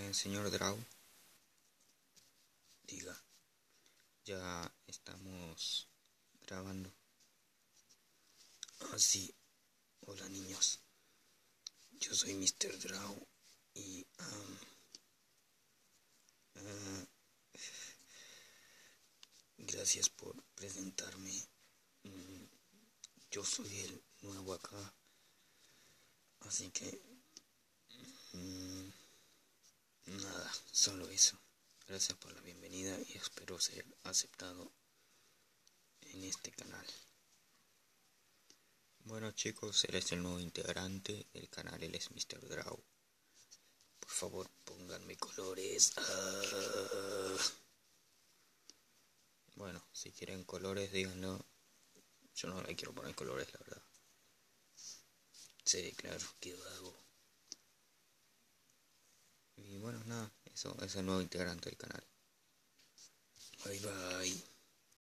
Señor Draw, diga, ya estamos grabando. Ah, sí, hola niños, yo soy Mr. Draw y gracias por presentarme. Yo soy el nuevo acá, así que nada, solo eso. Gracias por la bienvenida y espero ser aceptado en este canal. Bueno chicos, él es el nuevo integrante del canal, él es Mr. Draw. Por favor, pónganme colores. Bueno, si quieren colores, díganlo. Yo no le quiero poner colores, la verdad. Sí, claro, ¿qué hago? Y bueno, nada, eso es el nuevo integrante del canal. Bye bye.